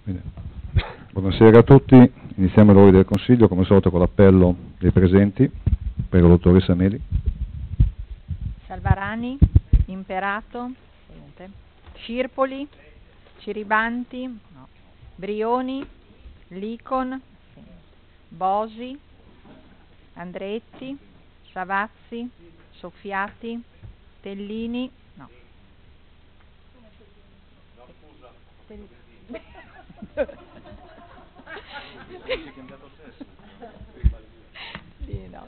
Bene. Buonasera a tutti, iniziamo i lavori del Consiglio, come al solito con l'appello dei presenti. Prego, dottoressa Meli. Salvarani, Imperato, Cirpoli, Ciribanti, no. Brioni, Licon, Bosi, Andretti, Savazzi, Soffiati, Tellini, no. Sì, no.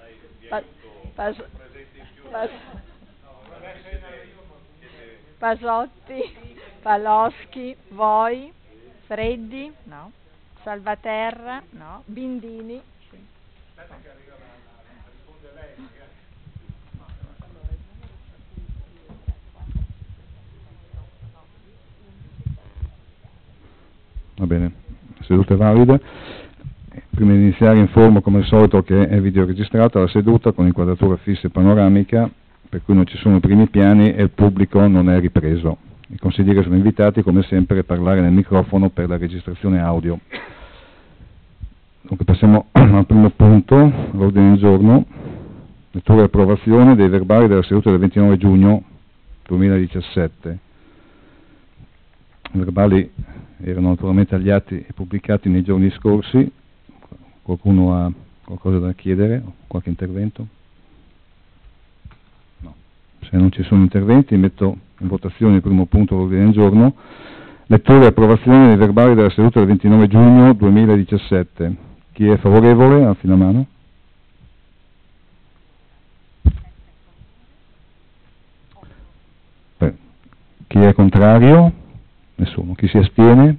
Pasotti, Paloschi, Voi, Freddi, no. Salvaterra, no. Bindini, sì. Va bene, la seduta è valida. Prima di iniziare informo come al solito che è videoregistrata la seduta con inquadratura fissa e panoramica, per cui non ci sono primi piani e il pubblico non è ripreso. I consiglieri sono invitati come sempre a parlare nel microfono per la registrazione audio. Dunque passiamo al primo punto, l'ordine del giorno, lettura e approvazione dei verbali della seduta del 29 giugno 2017. I verbali erano naturalmente tagliati e pubblicati nei giorni scorsi. Qualcuno ha qualcosa da chiedere? Qualche intervento? No. Se non ci sono interventi, metto in votazione il primo punto dell'ordine del giorno, lettura e approvazione dei verbali della seduta del 29 giugno 2017. Chi è favorevole? Alzi la mano. Chi è contrario? Nessuno. Chi si astiene?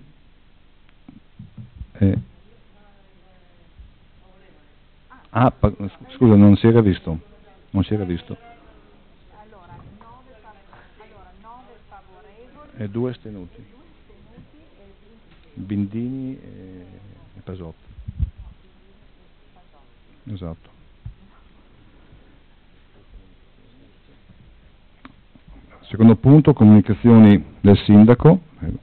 Scusa, non si era visto. Non si era visto. Allora, 9 favorevoli e 2 astenuti. Bindini e Pasotti. Esatto. Secondo punto, comunicazioni del sindaco.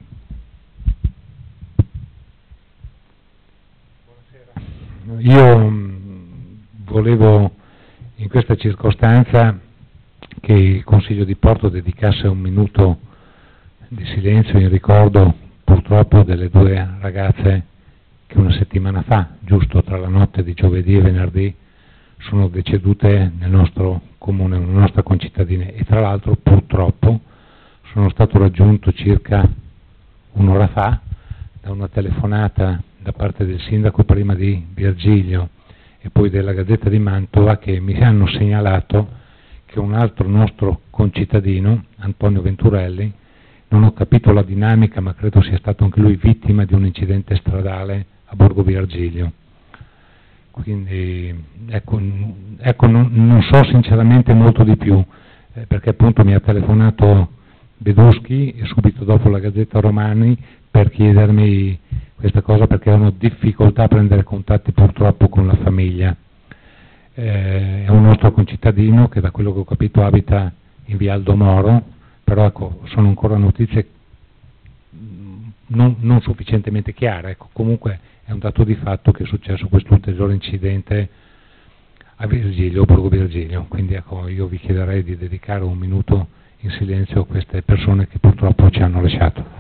Buonasera. Io volevo in questa circostanza che il Consiglio di Porto dedicasse un minuto di silenzio in ricordo purtroppo delle 2 ragazze che una settimana fa, giusto tra la notte di giovedì e venerdì, sono decedute nel nostro comune, nella nostra concittadina, e tra l'altro purtroppo sono stato raggiunto circa un'ora fa da una telefonata da parte del sindaco prima di Virgilio e poi della Gazzetta di Mantova, che mi hanno segnalato che un altro nostro concittadino, Antonio Venturelli, non ho capito la dinamica, ma credo sia stato anche lui vittima di un incidente stradale a Borgo Virgilio. Quindi ecco non so sinceramente molto di più, perché appunto mi ha telefonato Beduschi e subito dopo la Gazzetta Romani per chiedermi questa cosa, perché avevano difficoltà a prendere contatti purtroppo con la famiglia. È un nostro concittadino che, da quello che ho capito, abita in via Aldo Moro, però ecco, sono ancora notizie non sufficientemente chiare. Ecco, comunque è un dato di fatto che è successo questo ulteriore incidente a Virgilio, Borgo Virgilio. Quindi ecco, io vi chiederei di dedicare un minuto in silenzio a queste persone che purtroppo ci hanno lasciato.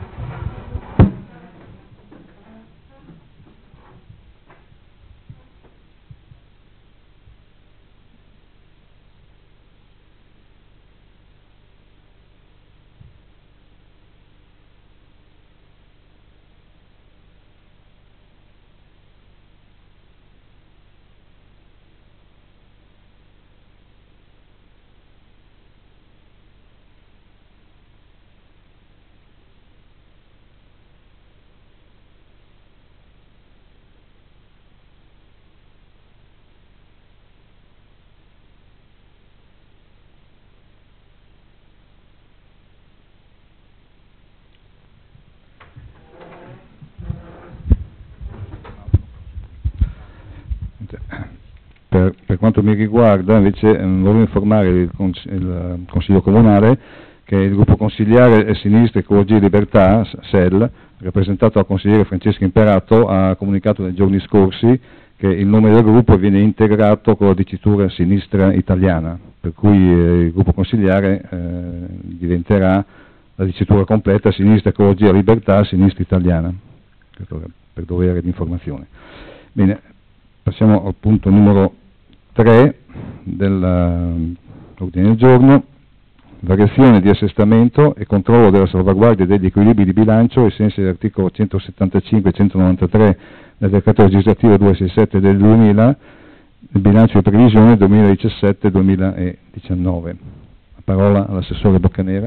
Per quanto mi riguarda, invece, volevo informare il Consiglio Comunale che il gruppo consigliare Sinistra, Ecologia e Libertà, SEL, rappresentato dal consigliere Francesco Imperato, ha comunicato nei giorni scorsi che il nome del gruppo viene integrato con la dicitura Sinistra Italiana, per cui il gruppo consigliare diventerà la dicitura completa Sinistra, Ecologia, Libertà, Sinistra Italiana, per dovere di informazione. Bene, passiamo al punto numero 3 dell'ordine del giorno, variazione di assestamento e controllo della salvaguardia degli equilibri di bilancio ai sensi dell'articolo 175 e 193 del decreto legislativo 267 del 2000, il bilancio di previsione 2017-2019. La parola all'assessore Boccanera.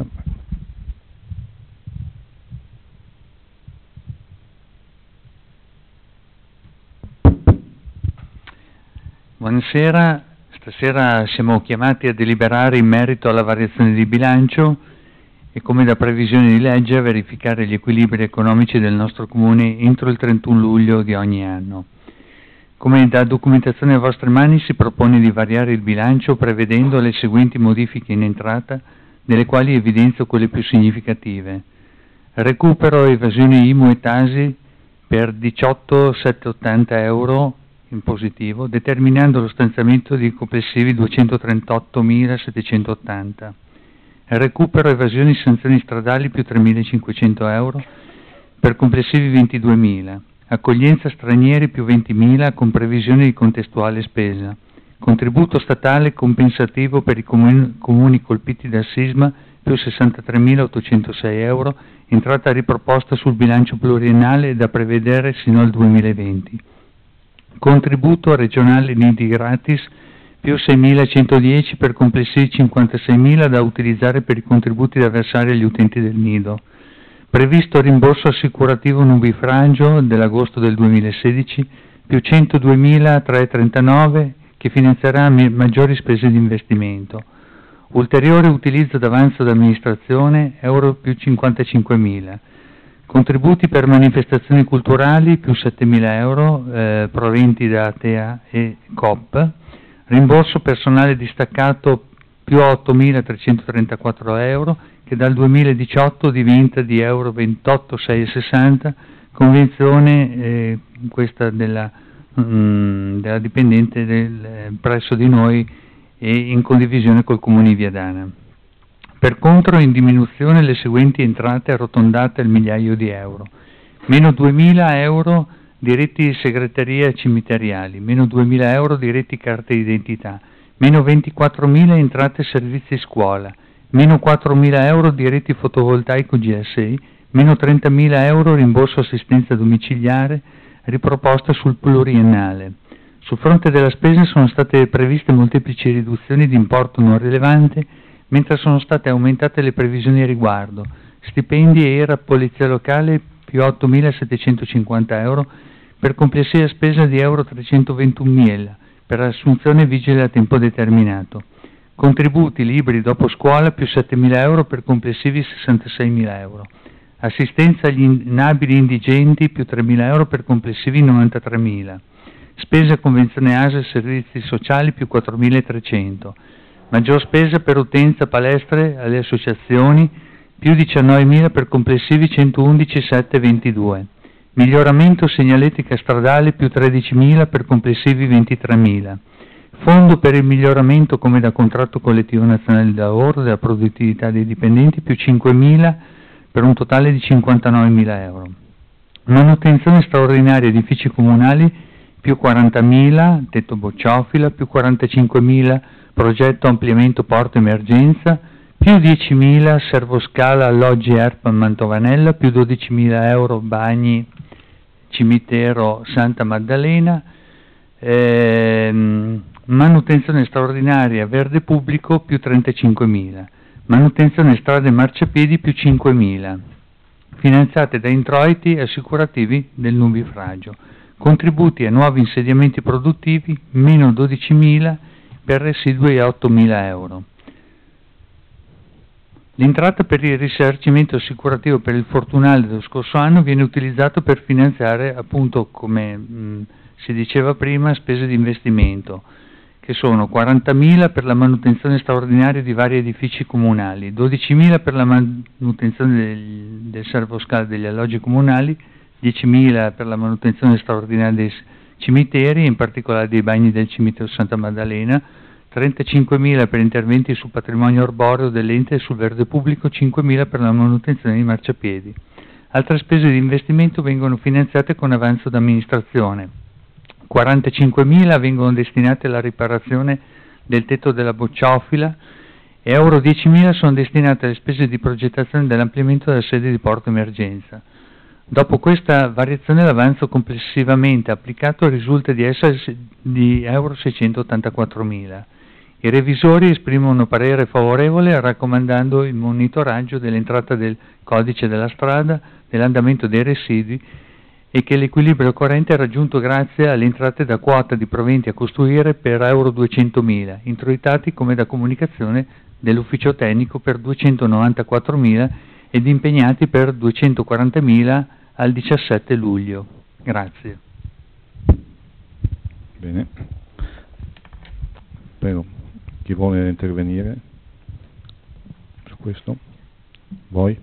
Buonasera, stasera siamo chiamati a deliberare in merito alla variazione di bilancio e, come da previsione di legge, a verificare gli equilibri economici del nostro Comune entro il 31 luglio di ogni anno. Come da documentazione a vostre mani si propone di variare il bilancio prevedendo le seguenti modifiche in entrata, delle quali evidenzio quelle più significative. Recupero evasione IMU e Tasi per 18.780 euro in positivo, determinando lo stanziamento di complessivi 238.780. Recupero evasioni e sanzioni stradali più 3.500 euro per complessivi 22.000. Accoglienza stranieri più 20.000 con previsione di contestuale spesa. Contributo statale compensativo per i comuni colpiti dal sisma più 63.806 euro, entrata riproposta sul bilancio pluriennale da prevedere sino al 2020. Contributo regionale nidi gratis più 6.110 per complessivi 56.000 da utilizzare per i contributi da versare agli utenti del nido. Previsto rimborso assicurativo nubifragio dell'agosto del 2016 più 102.339 che finanzierà maggiori spese di investimento. Ulteriore utilizzo d'avanzo d'amministrazione euro più 55.000. Contributi per manifestazioni culturali più 7.000 euro proventi da ATEA e COP, rimborso personale distaccato più 8.334 euro che dal 2018 diventa di euro 28.660, convenzione questa della dipendente presso di noi e in condivisione col Comune di Viadana. Per contro, in diminuzione le seguenti entrate arrotondate al migliaio di euro. Meno 2.000 euro diretti segreteria cimiteriali, meno 2.000 euro diretti carte d'identità, meno 24.000 entrate servizi scuola, meno 4.000 euro diretti fotovoltaico GSI, meno 30.000 euro rimborso assistenza domiciliare, riproposta sul pluriennale. Sul fronte della spesa sono state previste molteplici riduzioni di importo non rilevante, mentre sono state aumentate le previsioni a riguardo. Stipendi e ERA Polizia Locale più 8.750 euro per complessiva spesa di euro 321.000 per assunzione vigile a tempo determinato. Contributi libri dopo scuola più 7.000 euro per complessivi 66.000 euro. Assistenza agli inabili indigenti più 3.000 euro per complessivi 93.000. Spesa convenzione ASL servizi sociali più 4.300. Maggior spesa per utenza palestre alle associazioni più 19.000 per complessivi 111.722. Miglioramento segnaletica stradale più 13.000 per complessivi 23.000. Fondo per il miglioramento come da contratto collettivo nazionale di lavoro della produttività dei dipendenti più 5.000 per un totale di 59.000 euro. Manutenzione straordinaria edifici comunali più 40.000, tetto bocciofila più 45.000, progetto ampliamento porto emergenza, più 10.000 servoscala alloggi ERP Mantovanella, più 12.000 euro bagni cimitero Santa Maddalena, manutenzione straordinaria verde pubblico più 35.000, manutenzione strade marciapiedi più 5.000, finanziate da introiti assicurativi del nubifragio, contributi a nuovi insediamenti produttivi meno 12.000 per residui a 8.000 euro. L'entrata per il risarcimento assicurativo per il fortunale dello scorso anno viene utilizzato per finanziare, appunto, come si diceva prima, spese di investimento, che sono 40.000 per la manutenzione straordinaria di vari edifici comunali, 12.000 per la manutenzione del servoscalo degli alloggi comunali, 10.000 per la manutenzione straordinaria dei cimiteri, in particolare dei bagni del cimitero Santa Maddalena, 35.000 per interventi sul patrimonio arboreo dell'ente e sul verde pubblico, 5.000 per la manutenzione dei marciapiedi. Altre spese di investimento vengono finanziate con avanzo d'amministrazione. 45.000 vengono destinate alla riparazione del tetto della bocciofila e euro 10.000 sono destinate alle spese di progettazione dell'ampliamento della sede di Porto Emergenza. Dopo questa variazione l'avanzo complessivamente applicato risulta di essere di euro 684.000. I revisori esprimono parere favorevole raccomandando il monitoraggio dell'entrata del codice della strada, dell'andamento dei residui e che l'equilibrio corrente è raggiunto grazie alle entrate da quota di proventi a costruire per euro 200.000, introitati come da comunicazione dell'ufficio tecnico per 294.000 ed impegnati per 240.000 al 17 luglio. Grazie. Bene. Prego, chi vuole intervenire su questo? Voi?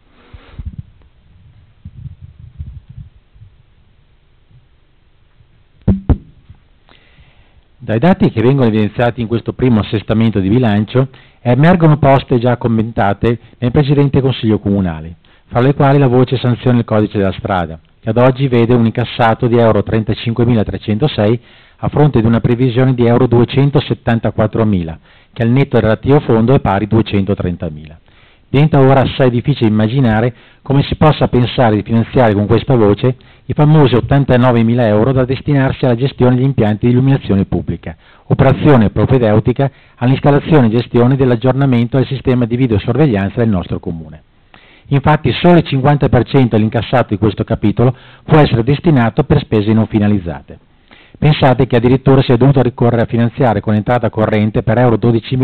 Dai dati che vengono evidenziati in questo primo assestamento di bilancio emergono poste già commentate nel precedente Consiglio Comunale, fra le quali la voce sanzione del codice della strada, che ad oggi vede un incassato di euro 35.306 a fronte di una previsione di euro 274.000, che al netto del relativo fondo è pari 230.000. Diventa ora assai difficile immaginare come si possa pensare di finanziare con questa voce i famosi 89.000 euro da destinarsi alla gestione degli impianti di illuminazione pubblica, operazione propedeutica all'installazione e gestione dell'aggiornamento del sistema di videosorveglianza del nostro comune. Infatti solo il 50% dell'incassato di questo capitolo può essere destinato per spese non finalizzate. Pensate che addirittura si è dovuto ricorrere a finanziare con entrata corrente per euro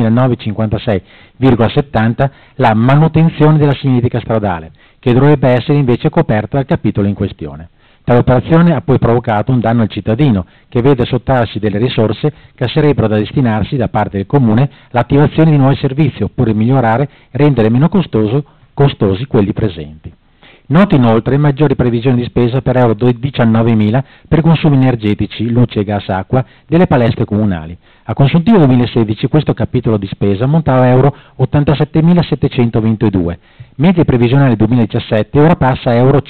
12.956,70 la manutenzione della segnaletica stradale, che dovrebbe essere invece coperta dal capitolo in questione. Tale operazione ha poi provocato un danno al cittadino, che vede sottrarsi delle risorse che sarebbero da destinarsi da parte del Comune all'attivazione di nuovi servizi, oppure migliorare e rendere meno costosi quelli presenti. Noto inoltre maggiori previsioni di spesa per euro 19.000 per consumi energetici, luce, gas, acqua delle palestre comunali. A consuntivo 2016 questo capitolo di spesa montava a euro 87.722, mentre previsionale 2017 ora passa a euro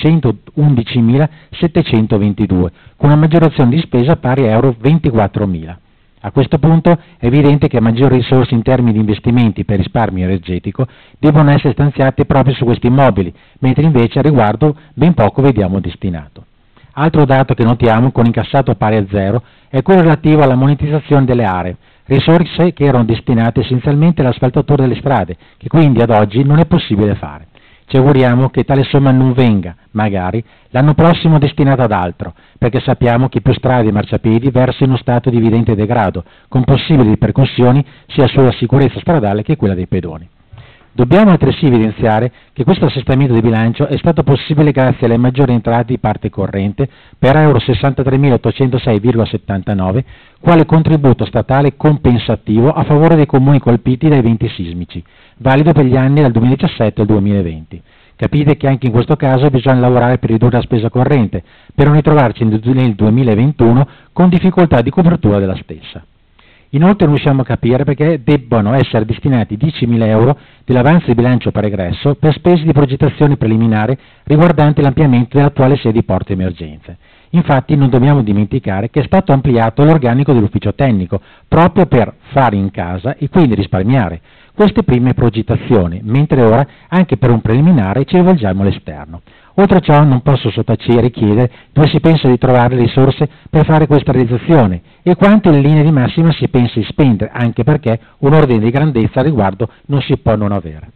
111.722, con una maggiorazione di spesa pari a euro 24.000. A questo punto è evidente che maggiori risorse in termini di investimenti per risparmio energetico devono essere stanziate proprio su questi immobili, mentre invece a riguardo ben poco vediamo destinato. Altro dato che notiamo con incassato pari a zero è quello relativo alla monetizzazione delle aree, risorse che erano destinate essenzialmente all'asfaltatura delle strade, che quindi ad oggi non è possibile fare. Ci auguriamo che tale somma non venga, magari, l'anno prossimo destinata ad altro, perché sappiamo che più strade e marciapiedi versano in uno stato di evidente degrado, con possibili ripercussioni sia sulla sicurezza stradale che quella dei pedoni. Dobbiamo altresì evidenziare che questo assestamento di bilancio è stato possibile grazie alle maggiori entrate di parte corrente per euro 63.806,79, quale contributo statale compensativo a favore dei comuni colpiti da eventi sismici, valido per gli anni dal 2017 al 2020. Capite che anche in questo caso bisogna lavorare per ridurre la spesa corrente, per non ritrovarci nel 2021 con difficoltà di copertura della stessa. Inoltre non riusciamo a capire perché debbano essere destinati 10.000 euro dell'avanzo di bilancio pregresso per spese di progettazione preliminare riguardante l'ampliamento dell'attuale sede di Porto Emergenze. Infatti non dobbiamo dimenticare che è stato ampliato l'organico dell'ufficio tecnico proprio per fare in casa e quindi risparmiare queste prime progettazioni, mentre ora anche per un preliminare ci rivolgiamo all'esterno. Oltre a ciò non posso sottacere e chiedere dove si pensa di trovare le risorse per fare questa realizzazione e quanto in linea di massima si pensa di spendere, anche perché un ordine di grandezza al riguardo non si può non avere.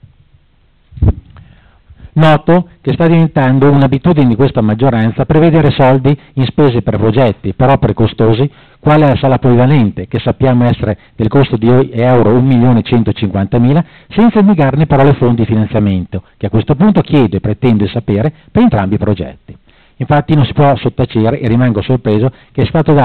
Noto che sta diventando un'abitudine di questa maggioranza prevedere soldi in spese per progetti, per opere costosi, quale la sala polivalente, che sappiamo essere del costo di euro 1.150.000, senza indicarne però le fonti di finanziamento, che a questo punto chiedo e pretendo di sapere per entrambi i progetti. Infatti non si può sottacere, e rimango sorpreso, che è stato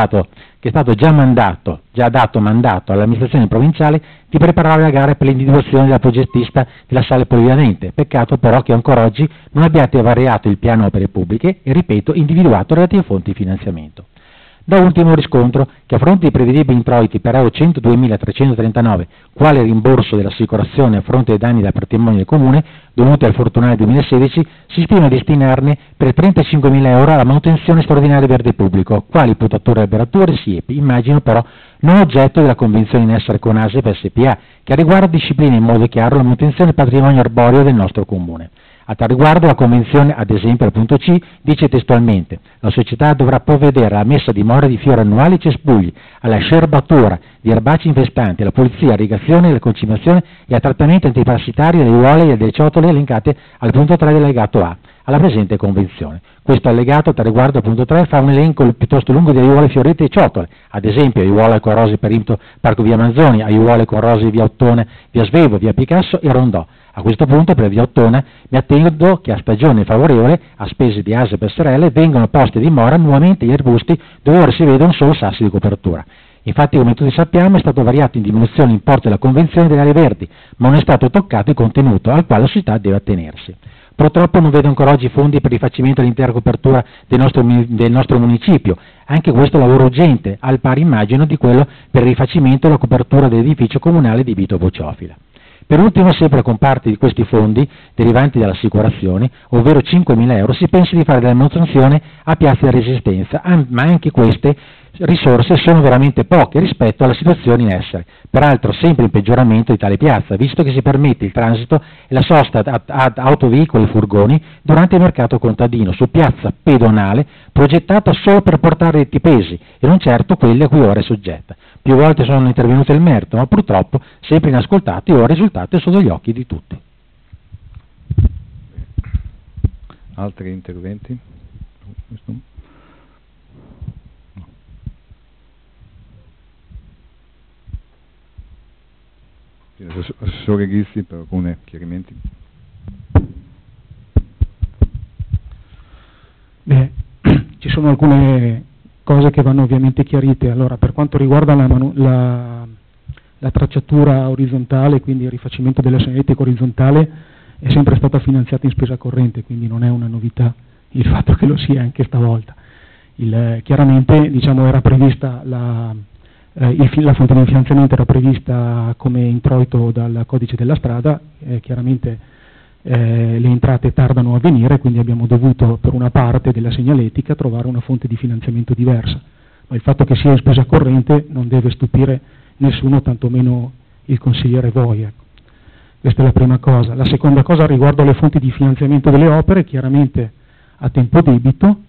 già dato mandato all'amministrazione provinciale di preparare la gara per l'individuazione della progettista della sala polivalente. Peccato però che ancora oggi non abbiate variato il piano opere pubbliche e, ripeto, individuato relative fonti di finanziamento. Da ultimo riscontro che a fronte di prevedibili introiti per euro 102.339, quale rimborso dell'assicurazione a fronte dei danni del patrimonio del Comune dovuti al fortunale 2016, si stima destinarne per 35.000 euro alla manutenzione straordinaria del verde pubblico, quali potature e alberature, siepi, immagino però non oggetto della convenzione in essere con ASEP SPA, che a riguardo disciplina in modo chiaro la manutenzione del patrimonio arboreo del nostro Comune. A tal riguardo la Convenzione, ad esempio al punto C, dice testualmente: la società dovrà provvedere alla messa a dimora di fiori annuali e cespugli, alla scerbatura di erbacei infestanti, alla pulizia, irrigazione, alla concimazione e al trattamento antiparassitario delle aiuole e delle ciotole elencate al punto 3 dell'allegato A, alla presente Convenzione. Questo allegato, a tal riguardo, al punto 3, fa un elenco piuttosto lungo di aiuole fiorite e ciotole, ad esempio aiuole con rose perimetro Parco Via Manzoni, aiuole con rose via Ottone, via Svevo, via Picasso e Rondò. A questo punto, per via Ottona, mi attendo che a stagione favorevole, a spese di ASEP SRL, vengono posti a dimora nuovamente gli arbusti dove ora si vedono solo sassi di copertura. Infatti, come tutti sappiamo, è stato variato in diminuzione l'importo della Convenzione delle aree verdi, ma non è stato toccato il contenuto al quale la società deve attenersi. Purtroppo non vedo ancora oggi fondi per il rifacimento dell'intera copertura del nostro municipio, anche questo lavoro urgente, al pari immagino di quello per il rifacimento della copertura dell'edificio comunale di Vito Bociofila. Per ultimo, sempre con parte di questi fondi derivanti dall'assicurazione, ovvero 5.000 euro, si pensa di fare della manutenzione a Piazza della Resistenza, ma anche queste risorse sono veramente poche rispetto alla situazione in essere, peraltro sempre in peggioramento di tale piazza, visto che si permette il transito e la sosta ad autoveicoli e furgoni durante il mercato contadino, su piazza pedonale progettata solo per portare i pesi e non certo quelli a cui ora è soggetta. Più volte sono intervenute il merito, ma purtroppo sempre inascoltati e ora il risultato è sotto gli occhi di tutti. Altri interventi? Assessore Ghizzi per alcuni chiarimenti. Beh, ci sono alcune cose che vanno ovviamente chiarite. Allora, per quanto riguarda la tracciatura orizzontale, quindi il rifacimento della segnaletica orizzontale, è sempre stata finanziata in spesa corrente, quindi non è una novità il fatto che lo sia anche stavolta. Chiaramente, diciamo, era prevista la fonte di finanziamento era prevista come introito dal codice della strada, chiaramente le entrate tardano a venire, quindi abbiamo dovuto per una parte della segnaletica trovare una fonte di finanziamento diversa, ma il fatto che sia in spesa corrente non deve stupire nessuno, tantomeno il consigliere Voi. Ecco. Questa è la prima cosa. La seconda cosa riguardo alle fonti di finanziamento delle opere, chiaramente a tempo debito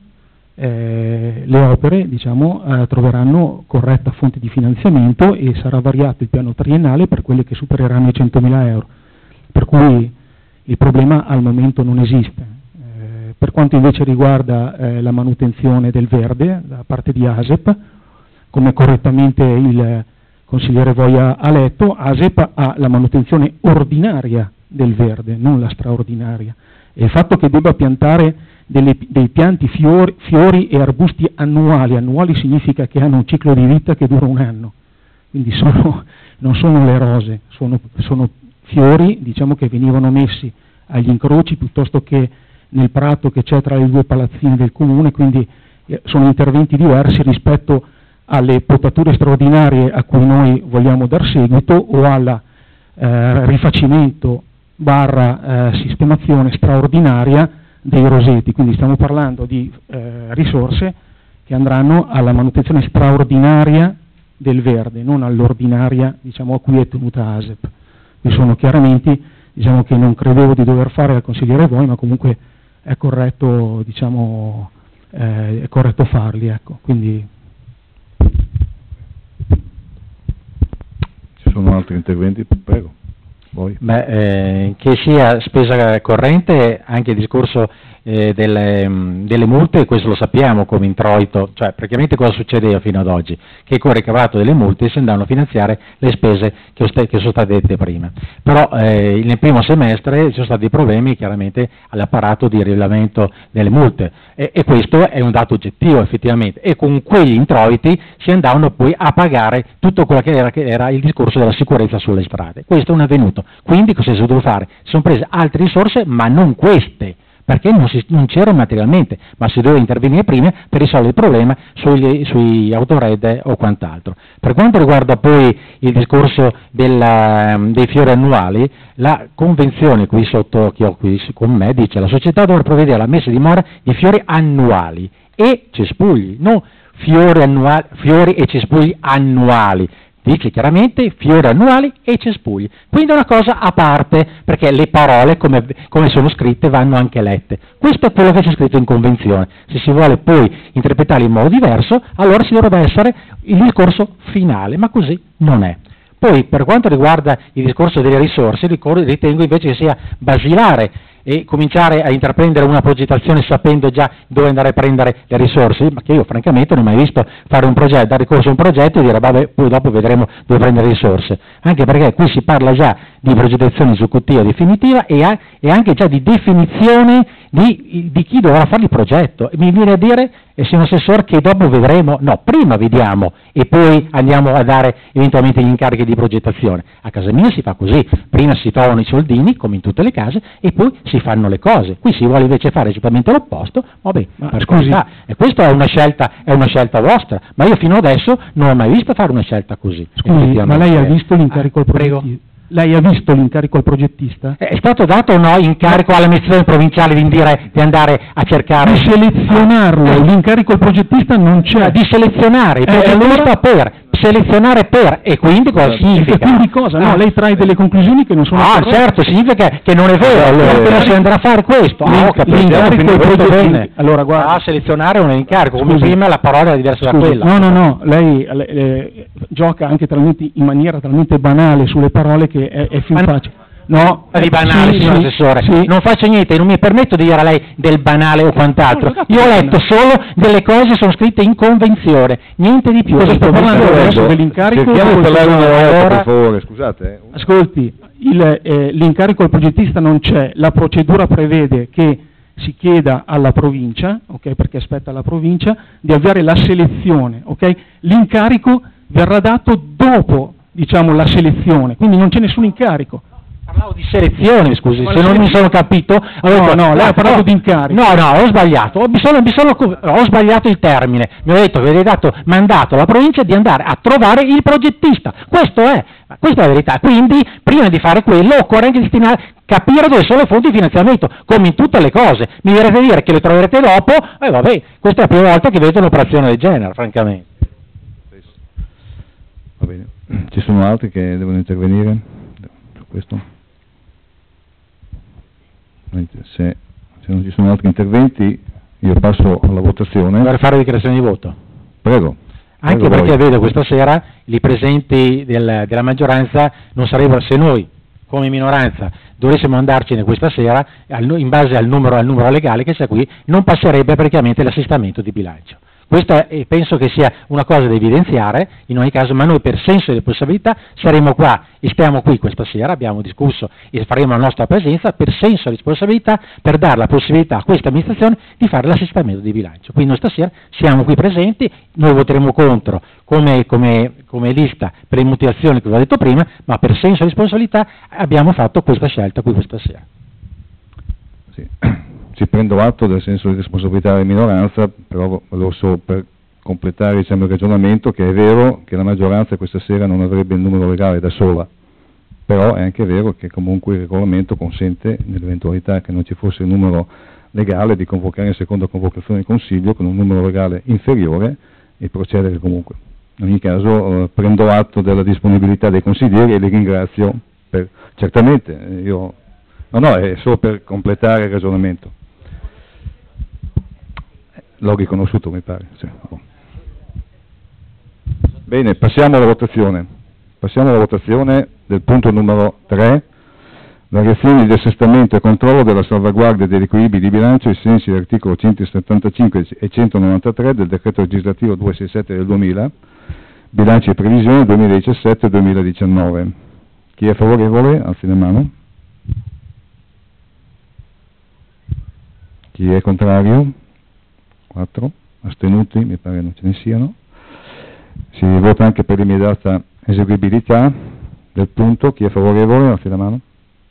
le opere, diciamo, troveranno corretta fonte di finanziamento e sarà variato il piano triennale per quelle che supereranno i 100.000 euro, per cui il problema al momento non esiste. Per quanto invece riguarda la manutenzione del verde da parte di ASEP, come correttamente il consigliere Voia ha letto, ASEP ha la manutenzione ordinaria del verde, non la straordinaria, e il fatto che debba piantare dei pianti fiori e arbusti annuali significa che hanno un ciclo di vita che dura un anno, quindi non sono le rose, sono fiori, diciamo, che venivano messi agli incroci piuttosto che nel prato che c'è tra le due palazzine del comune, quindi sono interventi diversi rispetto alle potature straordinarie a cui noi vogliamo dar seguito o al rifacimento / sistemazione straordinaria dei roseti, quindi stiamo parlando di risorse che andranno alla manutenzione straordinaria del verde, non all'ordinaria, diciamo, a cui è tenuta ASEP. Qui sono chiaramenti, diciamo, che non credevo di dover fare al consigliere Voi, ma comunque è corretto, diciamo, è corretto farli, ecco. Quindi ci sono altri interventi? Prego. Che sia spesa corrente, anche il discorso delle multe, questo lo sappiamo come introito, cioè praticamente cosa succedeva fino ad oggi, che con il ricavato delle multe si andavano a finanziare le spese che sono state dette prima, però nel primo semestre ci sono stati problemi chiaramente all'apparato di rilevamento delle multe e questo è un dato oggettivo effettivamente, e con quegli introiti si andavano poi a pagare tutto quello che era il discorso della sicurezza sulle strade. Questo non è avvenuto, quindi cosa si è dovuto fare? Si sono prese altre risorse, ma non queste, perché non c'erano materialmente, ma si doveva intervenire prima per risolvere il problema sui autored o quant'altro. Per quanto riguarda poi il discorso dei fiori annuali, la convenzione qui sotto che ho qui con me dice: la società dovrà provvedere alla messa a dimora di fiori annuali e cespugli, non fiori e cespugli annuali. Dice chiaramente fiori annuali e cespugli, quindi è una cosa a parte, perché le parole come sono scritte vanno anche lette. Questo è quello che c'è scritto in convenzione. Se si vuole poi interpretarli in modo diverso, allora ci dovrebbe essere il discorso finale, ma così non è. Poi per quanto riguarda il discorso delle risorse, ritengo invece che sia basilare e cominciare a intraprendere una progettazione sapendo già dove andare a prendere le risorse, ma che io francamente non ho mai visto fare un progetto, dare corso a un progetto e dire vabbè, poi dopo vedremo dove prendere le risorse, anche perché qui si parla già di progettazione esecutiva definitiva e anche già di definizione di chi dovrà fare il progetto. E mi viene a dire, signor Assessore, che dopo vedremo, no, prima vediamo e poi andiamo a dare eventualmente gli incarichi di progettazione. A casa mia si fa così, prima si trovano i soldini, come in tutte le case, e poi si fanno le cose. Qui si vuole invece fare esattamente l'opposto, vabbè, per scusi, e questa è una scelta vostra, ma io fino adesso non ho mai visto fare una scelta così. Scusi, ma lei ha visto l'incarico al progettista? Lei ha visto l'incarico al progettista? È stato dato o no incarico all'amministrazione provinciale di andare a cercare? Di selezionarlo, l'incarico al progettista non c'è. Di selezionare, il progettista per selezionare per, e quindi cosa significa? E quindi cosa? No, lei trae delle conclusioni che non sono corrette. Certo, significa che non è vero, allora però si andrà a fare questo. L'incarico al progettista. Allora, guarda, selezionare un incarico, come prima la parola era diversa da quella. No, lei gioca anche in maniera talmente banale sulle parole che è più facile. No, di banale, signor Assessore, non faccio niente, non mi permetto di dire a lei del banale o quant'altro. Io ho letto solo delle cose che sono scritte in convenzione, niente di più. Cosa sto parlando adesso dell'incarico? Per favore, scusate. Ascolti, l'incarico al progettista non c'è, la procedura prevede che si chieda alla provincia, ok, perché aspetta la provincia, di avviare la selezione, ok? L'incarico verrà dato dopo, diciamo, la selezione, quindi non c'è nessun incarico. Parlavo di selezione, scusi, se non mi sono capito. No, lei ha parlato di incarico. No, ho sbagliato, ho sbagliato il termine. Mi ha detto che avete dato mandato alla provincia di andare a trovare il progettista. Questa è la verità. Quindi, prima di fare quello, occorre anche capire dove sono le fonti di finanziamento, come in tutte le cose. Mi verrete a dire che le troverete dopo, vabbè, questa è la prima volta che vedo un'operazione del genere, francamente. Va bene. Ci sono altri che devono intervenire su questo? Se non ci sono altri interventi, io passo alla votazione. Per fare dichiarazione di voto. Prego. Anche perché vedo questa sera i presenti della maggioranza non sarebbero, se noi come minoranza dovessimo andarcene questa sera, in base al numero legale che c'è qui, non passerebbe praticamente l'assestamento di bilancio. Questa penso che sia una cosa da evidenziare, in ogni caso, ma noi per senso di responsabilità saremo qua e stiamo qui questa sera, abbiamo discusso e faremo la nostra presenza per senso di responsabilità, per dare la possibilità a questa amministrazione di fare l'assestamento di bilancio. Quindi noi stasera siamo qui presenti, noi voteremo contro come lista per le motivazioni che vi ho detto prima, ma per senso di responsabilità abbiamo fatto questa scelta qui questa sera. Sì. Ci prendo atto del senso di responsabilità della minoranza, però volevo solo per completare il ragionamento che è vero che la maggioranza questa sera non avrebbe il numero legale da sola, però è anche vero che comunque il regolamento consente, nell'eventualità che non ci fosse il numero legale, di convocare in seconda convocazione del Consiglio con un numero legale inferiore e procedere comunque. In ogni caso prendo atto della disponibilità dei consiglieri e li ringrazio certamente, è solo per completare il ragionamento. L'ho riconosciuto, mi pare. Sì. Bene, passiamo alla votazione. Passiamo alla votazione del punto numero 3, Variazioni di assestamento e controllo della salvaguardia degli equilibri di bilancio ai sensi dell'articolo 175 e 193 del decreto legislativo 267 del 2000, bilanci e previsioni 2017-2019. Chi è favorevole? Alzi la mano. Chi è contrario? 4. Astenuti? Mi pare non ce ne siano. Si vota anche per l'immediata eseguibilità del punto. Chi è favorevole? Alzi la mano.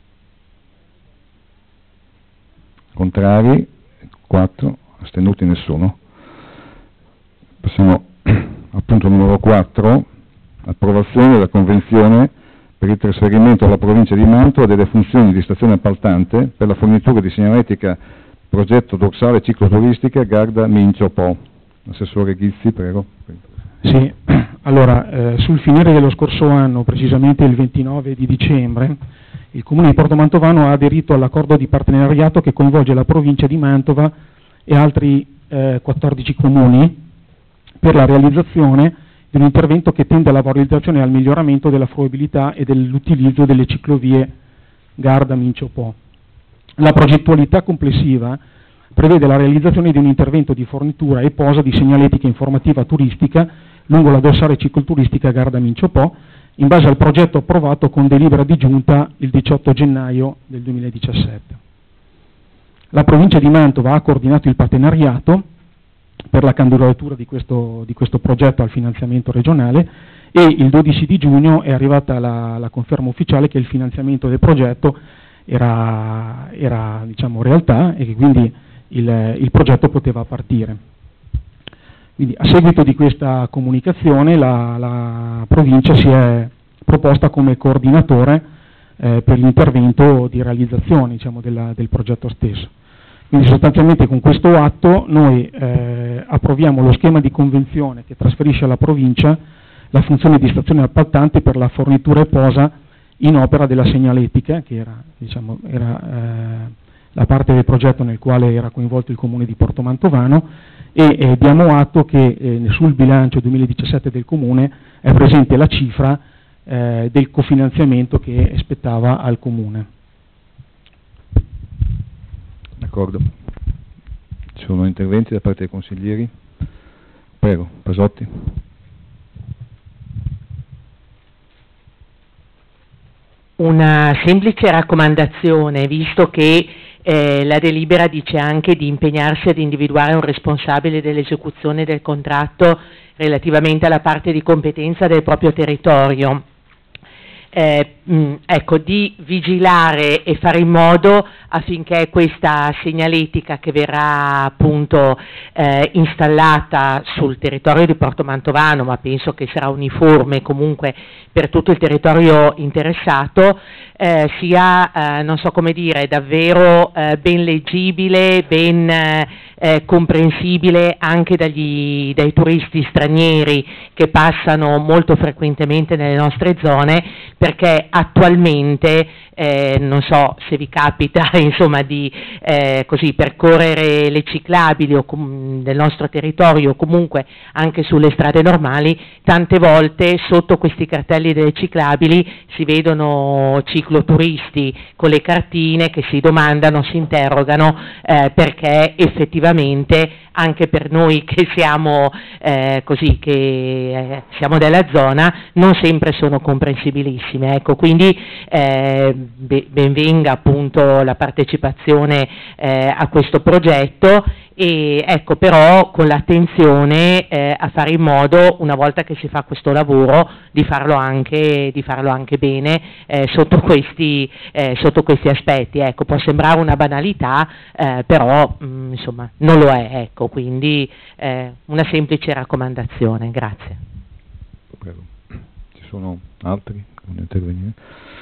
Contrari? 4. Astenuti? Nessuno. Passiamo al punto numero 4, approvazione della convenzione per il trasferimento alla provincia di Mantova delle funzioni di stazione appaltante per la fornitura di segnaletica progetto dorsale cicloturistica Garda Mincio Po. Assessore Ghizzi, prego. Sì, allora, sul finire dello scorso anno, precisamente il 29 di dicembre, il Comune di Porto Mantovano ha aderito all'accordo di partenariato che coinvolge la provincia di Mantova e altri 14 comuni per la realizzazione di un intervento che tende alla valorizzazione e al miglioramento della fruibilità e dell'utilizzo delle ciclovie Garda Mincio Po. La progettualità complessiva prevede la realizzazione di un intervento di fornitura e posa di segnaletica informativa turistica lungo la dorsale cicloturistica Garda Mincio Po, in base al progetto approvato con delibera di giunta il 18 gennaio del 2017. La provincia di Mantova ha coordinato il partenariato per la candidatura di questo progetto al finanziamento regionale e il 12 di giugno è arrivata la conferma ufficiale che il finanziamento del progetto era diciamo, realtà e che quindi il progetto poteva partire. Quindi, a seguito di questa comunicazione la provincia si è proposta come coordinatore per l'intervento di realizzazione diciamo, del progetto stesso. Quindi sostanzialmente con questo atto noi approviamo lo schema di convenzione che trasferisce alla provincia la funzione di stazione appaltante per la fornitura e posa in opera della segnaletica, che era la parte del progetto nel quale era coinvolto il Comune di Porto Mantovano, e diamo atto che sul bilancio 2017 del Comune è presente la cifra del cofinanziamento che spettava al Comune. D'accordo. Ci sono interventi da parte dei consiglieri? Prego, Pasotti. Una semplice raccomandazione, visto che la delibera dice anche di impegnarsi ad individuare un responsabile dell'esecuzione del contratto relativamente alla parte di competenza del proprio territorio. Ecco, di vigilare e fare in modo affinché questa segnaletica che verrà appunto installata sul territorio di Porto Mantovano, ma penso che sarà uniforme comunque per tutto il territorio interessato, sia, non so come dire, davvero ben leggibile, ben comprensibile anche dai turisti stranieri che passano molto frequentemente nelle nostre zone, perché attualmente non so se vi capita insomma di così percorrere le ciclabili del nostro territorio o comunque anche sulle strade normali, tante volte sotto questi cartelli delle ciclabili si vedono cicloturisti con le cartine che si domandano, si interrogano perché effettivamente anche per noi che siamo siamo della zona non sempre sono comprensibilissime, ecco, quindi ben venga appunto la partecipazione a questo progetto, e ecco, però con l'attenzione a fare in modo, una volta che si fa questo lavoro, di farlo anche bene sotto questi aspetti. Ecco, può sembrare una banalità, però insomma non lo è, ecco, quindi una semplice raccomandazione. Grazie. Prego. Ci sono altri che vogliono intervenire?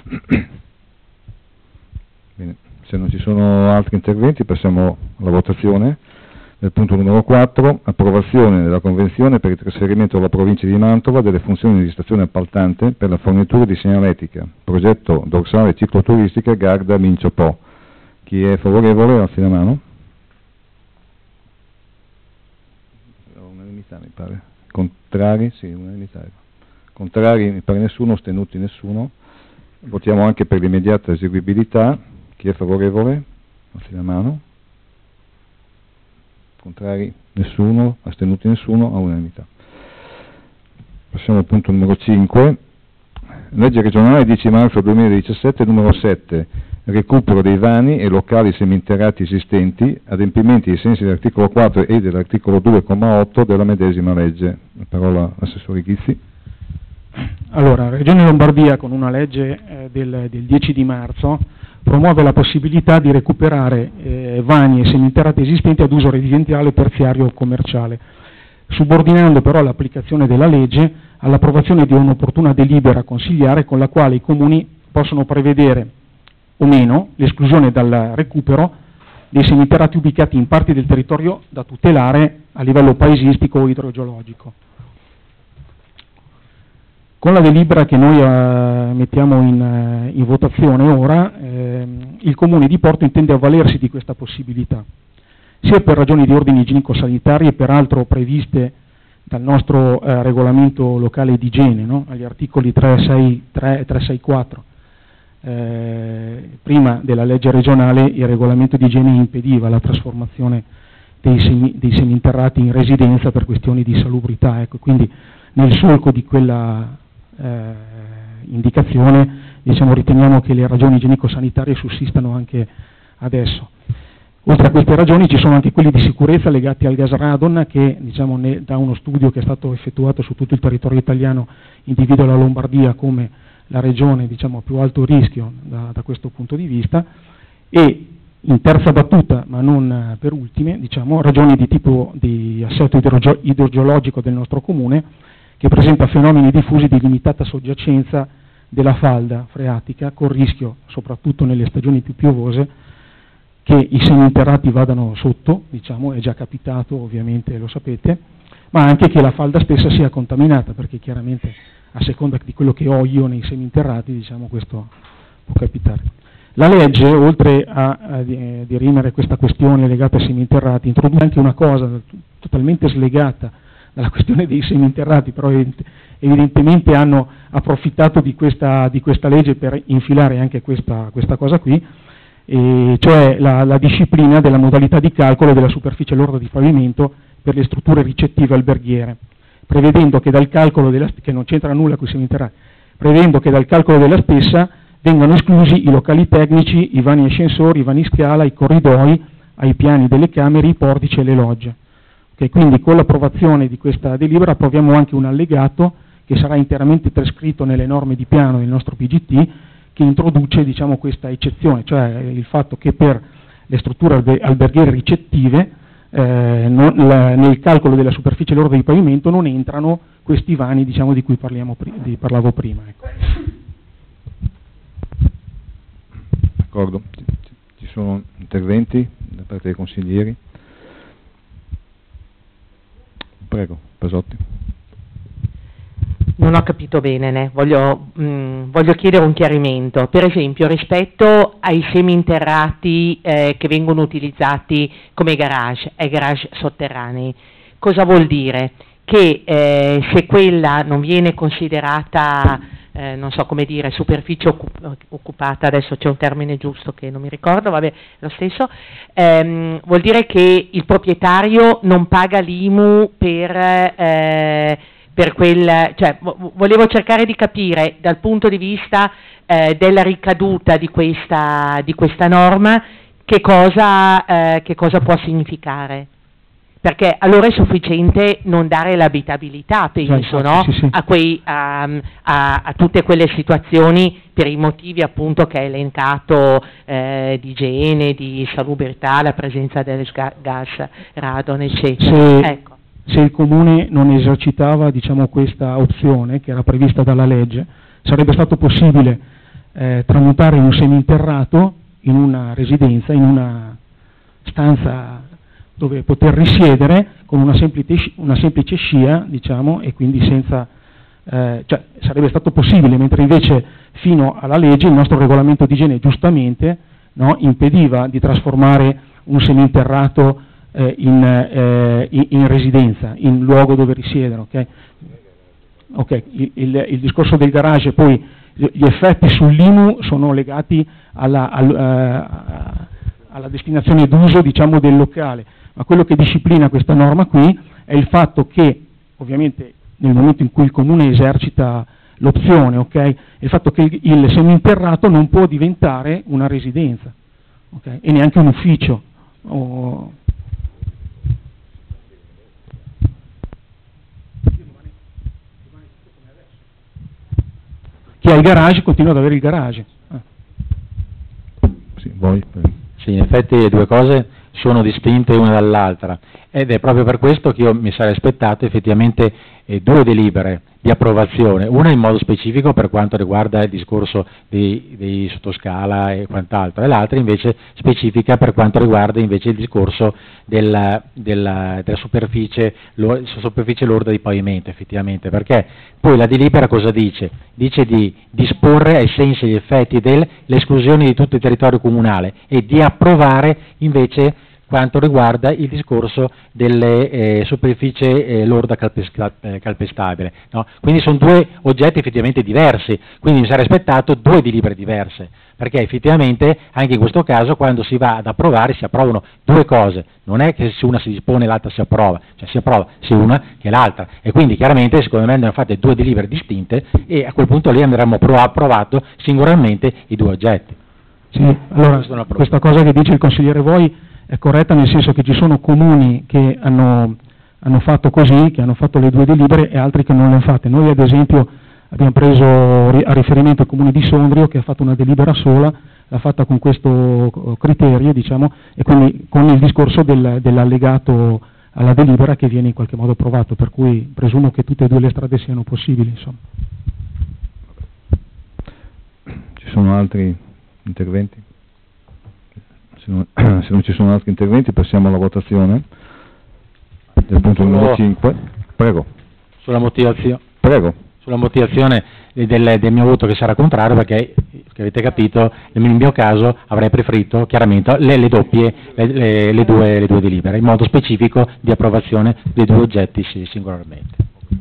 Bene, se non ci sono altri interventi passiamo alla votazione. Nel punto numero 4, approvazione della convenzione per il trasferimento alla provincia di Mantova delle funzioni di stazione appaltante per la fornitura di segnaletica, progetto dorsale cicloturistica Garda Mincio Po. Chi è favorevole alzi la mano. Unanimità mi pare. Contrari? Sì, unanimità. Contrari mi pare nessuno, astenuti nessuno. Votiamo anche per l'immediata eseguibilità. Chi è favorevole? Alzi la mano. Contrari? Nessuno. Astenuti? Nessuno. A unanimità. Passiamo al punto numero 5. Legge regionale 10 marzo 2017, numero 7. Recupero dei vani e locali seminterrati esistenti, adempimenti ai sensi dell'articolo 4 e dell'articolo 2,8 della medesima legge. La parola all'assessore Ghizzi. Allora, la Regione Lombardia con una legge del 10 di marzo promuove la possibilità di recuperare vani e seminterrati esistenti ad uso residenziale, terziario o commerciale, subordinando però l'applicazione della legge all'approvazione di un'opportuna delibera consigliare con la quale i comuni possono prevedere o meno l'esclusione dal recupero dei seminterrati ubicati in parti del territorio da tutelare a livello paesistico o idrogeologico. Con la delibera che noi mettiamo in votazione ora, il Comune di Porto intende avvalersi di questa possibilità, sia per ragioni di ordine igienico-sanitarie, peraltro previste dal nostro regolamento locale di igiene, no? Agli articoli 363 e 364. Prima della legge regionale il regolamento di igiene impediva la trasformazione dei seminterrati in residenza per questioni di salubrità, ecco, quindi nel solco di quella indicazione riteniamo che le ragioni igienico-sanitarie sussistano anche adesso. Oltre a queste ragioni ci sono anche quelli di sicurezza legati al gas radon che da uno studio che è stato effettuato su tutto il territorio italiano individua la Lombardia come la regione più alto rischio da questo punto di vista, e in terza battuta, ma non per ultime, ragioni di tipo di assetto idrogeologico del nostro comune, che presenta fenomeni diffusi di limitata soggiacenza della falda freatica, con rischio, soprattutto nelle stagioni più piovose, che i seminterrati vadano sotto, è già capitato, ovviamente lo sapete, ma anche che la falda stessa sia contaminata, perché chiaramente a seconda di quello che ho io nei seminterrati, questo può capitare. La legge, oltre a dirimere questa questione legata ai seminterrati, introduce anche una cosa totalmente slegata dalla questione dei seminterrati, però evidentemente hanno approfittato di questa legge per infilare anche questa cosa qui, cioè la disciplina della modalità di calcolo della superficie lorda di pavimento per le strutture ricettive alberghiere, prevedendo che dal calcolo che non c'entra nulla con i seminterrati, prevedendo che dal calcolo della stessa vengano esclusi i locali tecnici, i vani ascensori, i vani scala, i corridoi, ai piani delle camere, i portici e le logge. Quindi con l'approvazione di questa delibera approviamo anche un allegato che sarà interamente trascritto nelle norme di piano del nostro PGT, che introduce questa eccezione, cioè il fatto che per le strutture alberghiere ricettive nel calcolo della superficie lorda di pavimento non entrano questi vani di cui parlavo prima. Ecco. D'accordo. Ci sono interventi da parte dei consiglieri? Prego, Pasotti. Non ho capito bene, voglio chiedere un chiarimento. Per esempio, rispetto ai seminterrati che vengono utilizzati come garage, ai garage sotterranei, cosa vuol dire? Che se quella non viene considerata, non so come dire, superficie occupata, adesso c'è un termine giusto che non mi ricordo, vabbè, lo stesso, vuol dire che il proprietario non paga l'IMU per quel, cioè volevo cercare di capire dal punto di vista della ricaduta di questa norma che cosa può significare, perché allora è sufficiente non dare l'abitabilità, penso, no? Sì. A tutte quelle situazioni per i motivi appunto che hai elencato di igiene, di salubrità, la presenza del gas radon, eccetera. Ecco. Se il Comune non esercitava questa opzione che era prevista dalla legge, sarebbe stato possibile tramutare un seminterrato in una residenza, in una stanza dove poter risiedere con una semplice scia, e quindi senza, sarebbe stato possibile, mentre invece fino alla legge il nostro regolamento di igiene giustamente impediva di trasformare un seminterrato in residenza, in luogo dove risiedono. Okay? Ok, il discorso del garage, poi gli effetti sull'IMU sono legati alla destinazione d'uso, diciamo, del locale, ma quello che disciplina questa norma qui è il fatto che, ovviamente, nel momento in cui il comune esercita l'opzione, ok, il fatto che il seminterrato non può diventare una residenza, ok, e neanche un ufficio. Chi ha il garage continua ad avere il garage. Sì, voi. Sì, in effetti le due cose sono distinte una dall'altra ed è proprio per questo che io mi sarei aspettato effettivamente due delibere di approvazione, una in modo specifico per quanto riguarda il discorso dei sottoscala e quant'altro, e l'altra invece specifica per quanto riguarda invece il discorso della superficie lorda di pavimento, effettivamente, perché poi la delibera cosa dice? Dice di disporre ai sensi e agli effetti dell'esclusione di tutto il territorio comunale e di approvare invece quanto riguarda il discorso delle superficie lorda calpestabile. No? Quindi sono due oggetti effettivamente diversi, quindi mi sarei aspettato due delibere diverse, perché effettivamente anche in questo caso quando si va ad approvare si approvano due cose, non è che se una si dispone e l'altra si approva, cioè si approva sia una che l'altra, e quindi chiaramente secondo me andranno fatte due delibere distinte e a quel punto lì andremo approvato singolarmente i due oggetti. Sì, allora questa cosa che dice il consigliere Voi è corretta, nel senso che ci sono comuni che hanno fatto così, che hanno fatto le due delibere, e altri che non le hanno fatte. Noi ad esempio abbiamo preso a riferimento il comune di Sondrio, che ha fatto una delibera sola, l'ha fatta con questo criterio, diciamo, e quindi con il discorso dell'allegato alla delibera che viene in qualche modo approvato, per cui presumo che tutte e due le strade siano possibili, insomma. Ci sono altri interventi? Se non ci sono altri interventi passiamo alla votazione del punto numero 5. Prego. Sulla motivazione. Prego. Sulla motivazione del mio voto che sarà contrario, perché avete capito, nel mio caso avrei preferito chiaramente le due delibere, in modo specifico di approvazione dei due oggetti singolarmente.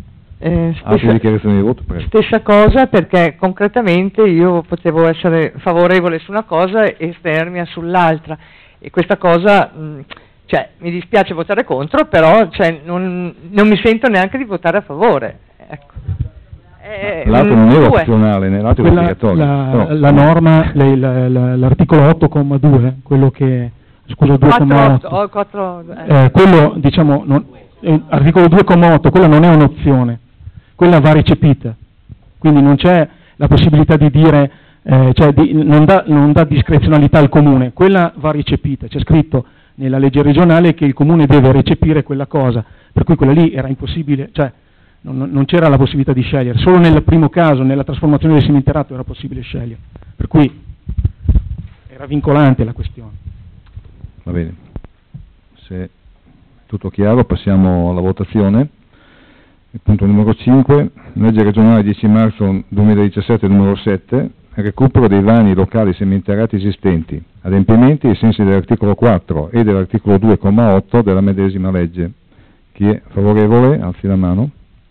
Stessa cosa, perché concretamente io potevo essere favorevole su una cosa e estermia sull'altra, e questa cosa cioè, mi dispiace votare contro, però cioè, non mi sento neanche di votare a favore, ecco. L'altro non è opzionale, l'altro è obbligatorio. La norma, l'articolo 8,2, quello che, scusa, 2,8, quello diciamo, articolo 2,8, quello non è un'opzione, quella va recepita, quindi non c'è la possibilità di dire, non dà discrezionalità al comune, quella va recepita, c'è scritto nella legge regionale che il comune deve recepire quella cosa, per cui quella lì era impossibile, cioè non c'era la possibilità di scegliere, solo nel primo caso, nella trasformazione del seminterrato era possibile scegliere, per cui era vincolante la questione. Va bene, se è tutto chiaro passiamo alla votazione. Il punto numero 5, legge regionale 10 marzo 2017 numero 7, recupero dei vani locali seminterrati esistenti, adempimenti ai sensi dell'articolo 4 e dell'articolo 2,8 della medesima legge. Chi è favorevole alzi la mano.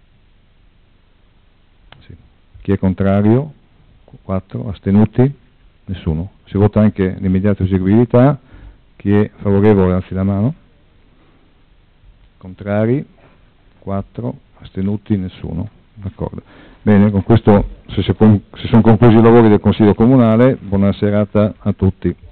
Sì. Chi è contrario? 4. Astenuti? Nessuno. Si vota anche l'immediata eseguibilità. Chi è favorevole alzi la mano. Contrari? 4. Astenuti? Nessuno. D'accordo. Bene, con questo si sono conclusi i lavori del Consiglio Comunale. Buona serata a tutti.